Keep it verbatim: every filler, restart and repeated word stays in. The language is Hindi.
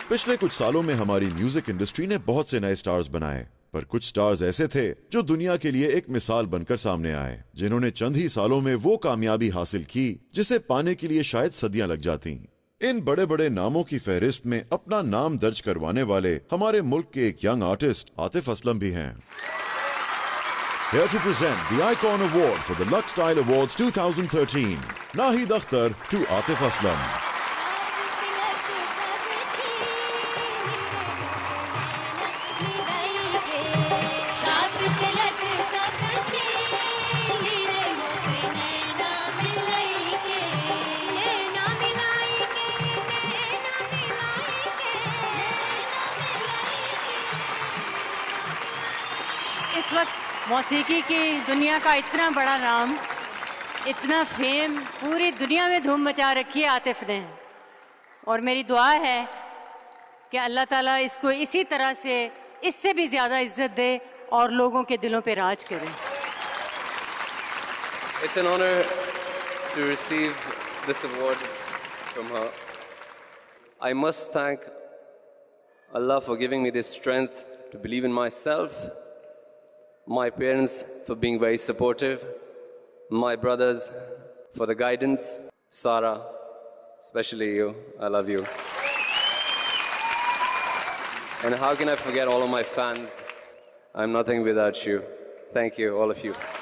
पिछले कुछ सालों में हमारी म्यूजिक इंडस्ट्री ने बहुत से नए स्टार्स बनाए, पर कुछ स्टार्स ऐसे थे जो दुनिया के लिए एक मिसाल बनकर सामने आए, जिन्होंने चंद ही सालों में वो कामयाबी हासिल की जिसे पाने के लिए शायद सदियां लग जाती। इन बड़े बड़े नामों की फहरिस्त में अपना नाम दर्ज करवाने वाले हमारे मुल्क के एक यंग आर्टिस्ट आतिफ असलम भी हैं। Here to present the Icon Award for the Lux Style Awards twenty thirteen, Nahid Akhtar to Atif Aslam. इस वक्त मौसीकी की दुनिया का इतना बड़ा नाम, इतना फेम पूरी दुनिया में धूम मचा रखी है आतिफ ने, और मेरी दुआ है कि अल्लाह ताला इसको इसी तरह से इससे भी ज़्यादा इज्जत दे और लोगों के दिलों पे राज करे। It's an honor to receive this award from her. I must thank Allah for giving me this strength to believe in myself, my parents for being very supportive, my brothers for the guidance, Sarah, especially you, I love you. And how can I forget all of my fans? I'm nothing without you. Thank you, all of you.